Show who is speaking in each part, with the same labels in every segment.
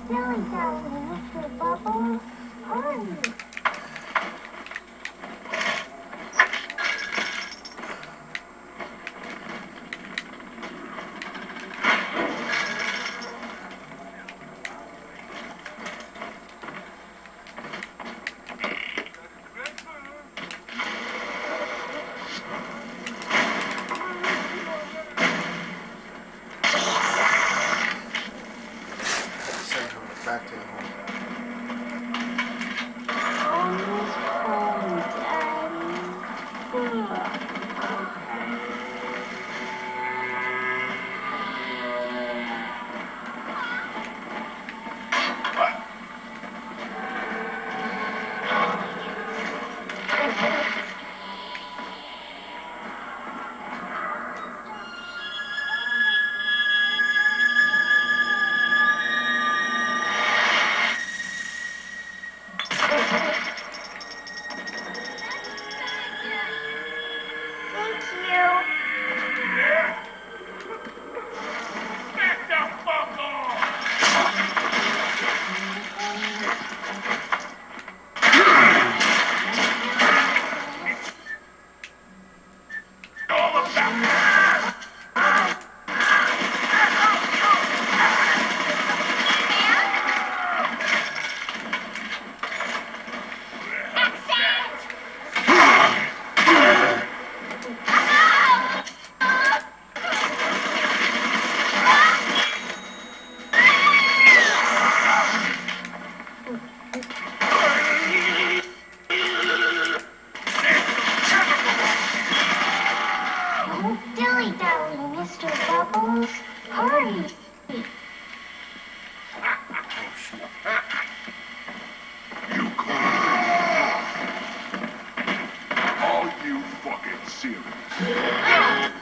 Speaker 1: Silly darling, Mr. Bubbles, hurry.
Speaker 2: Back to the home.
Speaker 1: Almost home, Daddy. Thank you. Dilly dally, Mr. Bubbles, hurry.
Speaker 3: Are you fucking serious?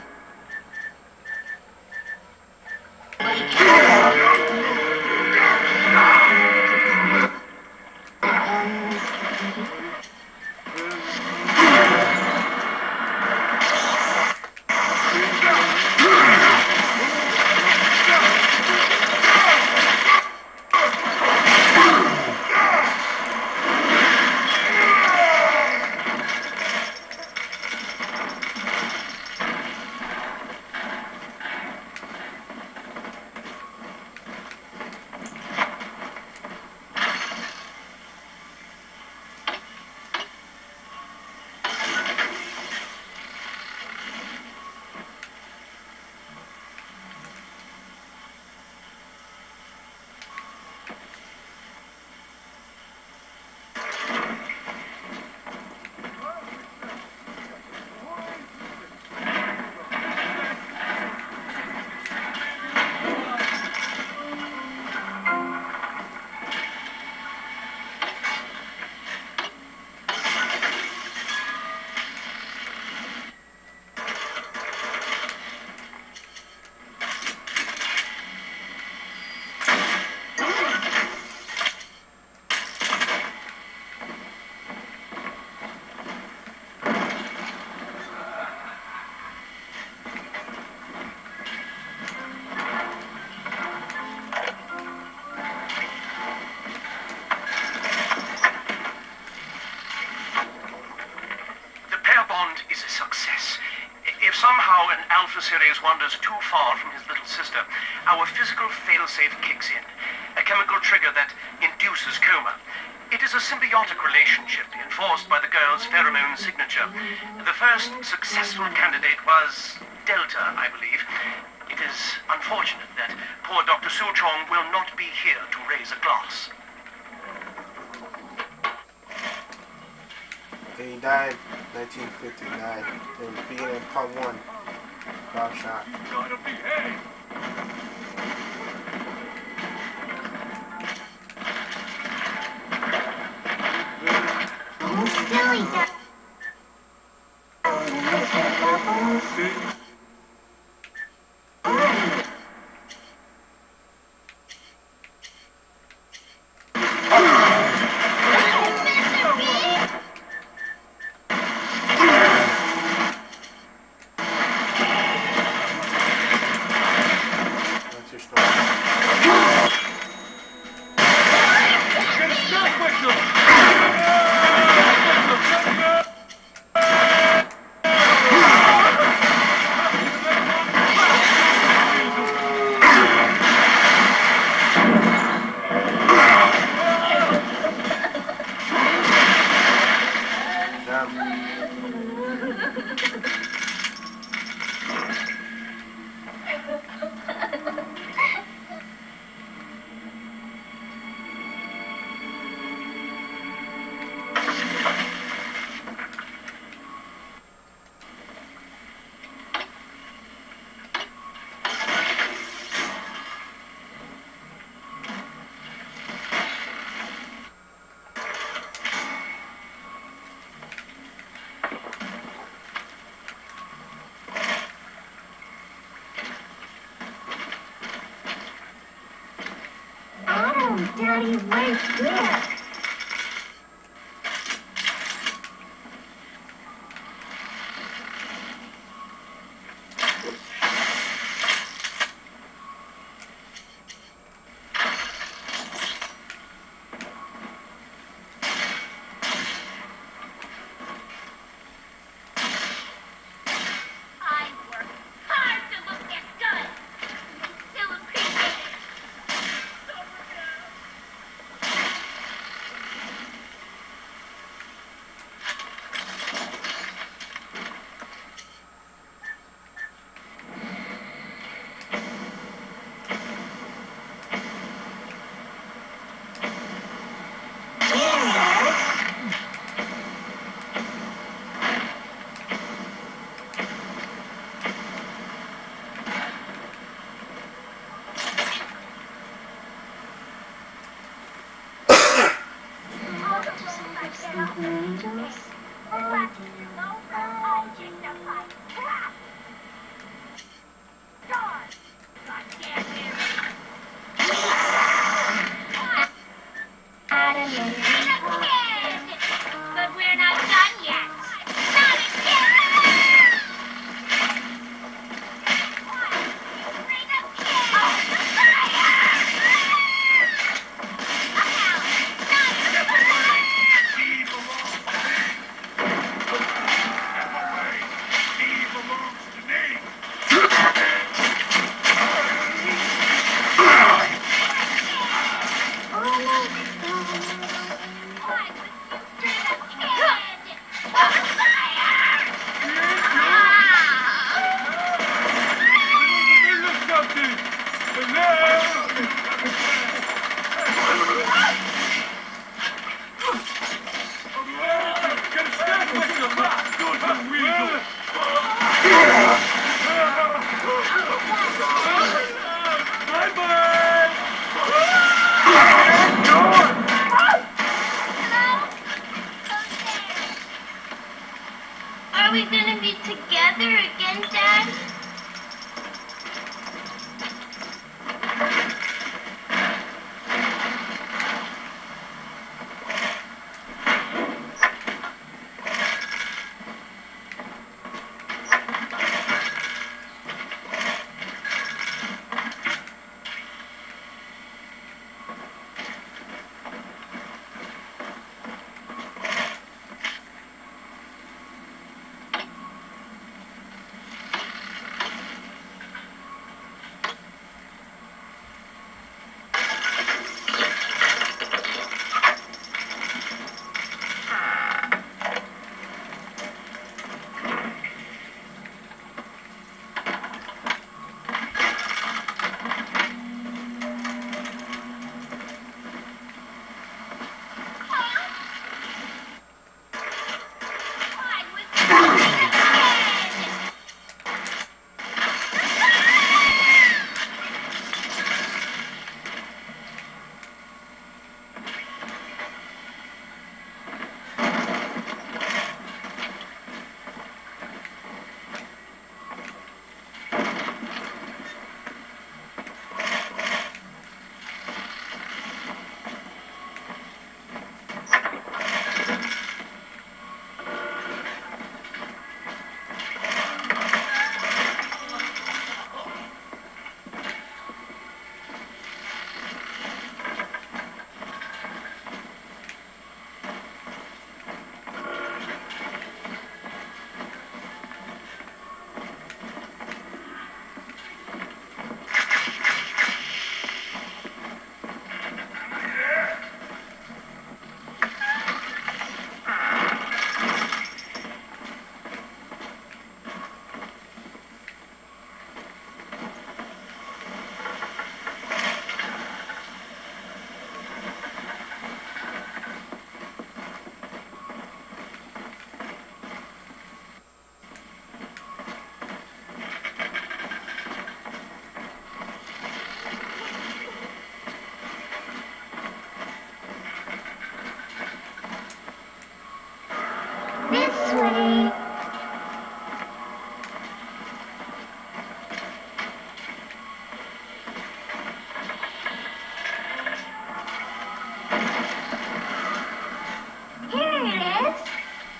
Speaker 4: Is a success. If somehow an Alpha Series wanders too far from his little sister, our physical failsafe kicks in, a chemical trigger that induces coma. It is a symbiotic relationship enforced by the girl's pheromone signature. The first successful candidate was Delta, I believe. It is unfortunate that poor Dr. Suchong will not be here to raise a glass.
Speaker 2: He died in 1959 in the beginning of part 1. Bob shot.
Speaker 3: Gotta behave!
Speaker 1: Dilly dally, Mr. Bubbles, hurry.
Speaker 2: Not too strong.
Speaker 1: Daddy, wait there.
Speaker 5: I work hard to look this good. Still appreciate it.
Speaker 1: Sleeping angels?
Speaker 5: But we're not done yet. Not again! Bring a kid!
Speaker 3: He belongs to me. Step away. He belongs to me.
Speaker 5: Are we gonna be together again, Dad?
Speaker 1: sweet. Here it is.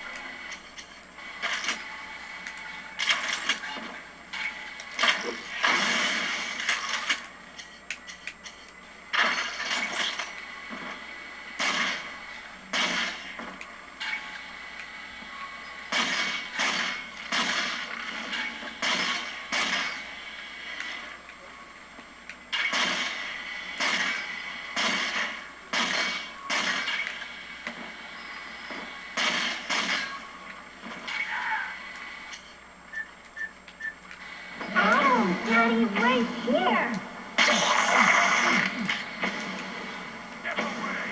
Speaker 1: Oh, Daddy, right here.
Speaker 3: Step away.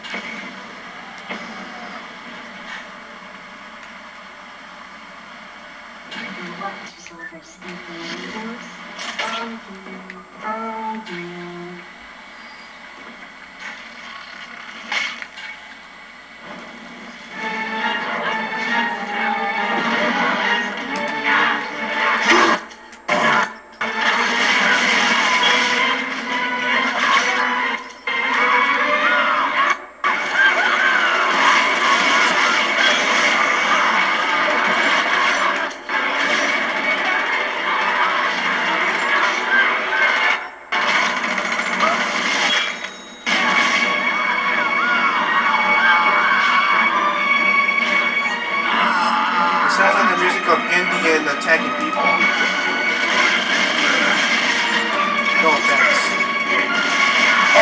Speaker 1: Watches over sleeping windows. I do.
Speaker 2: It sounds like the music of Indian attacking people. No offense.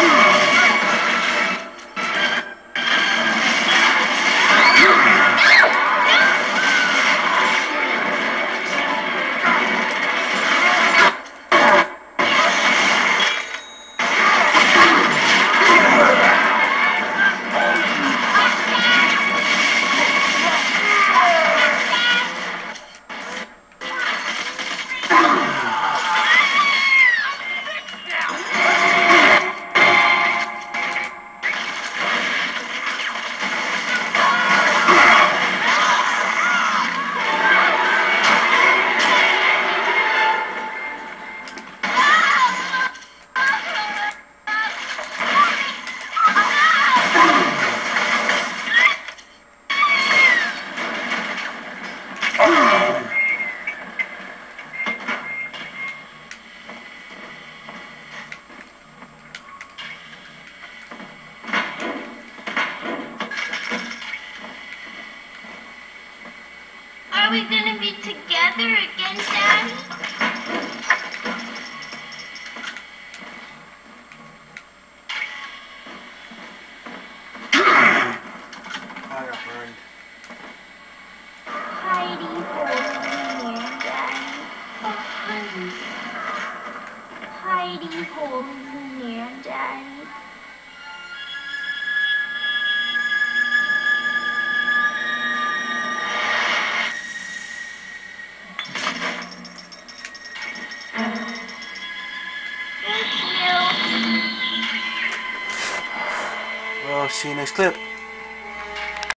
Speaker 5: Are we gonna be together again, Daddy?
Speaker 2: I got burned.
Speaker 1: Heidi, hold me near, Daddy. Oh, honey. Heidi, hold me near, Daddy. Thank you.
Speaker 2: Well, see you next clip.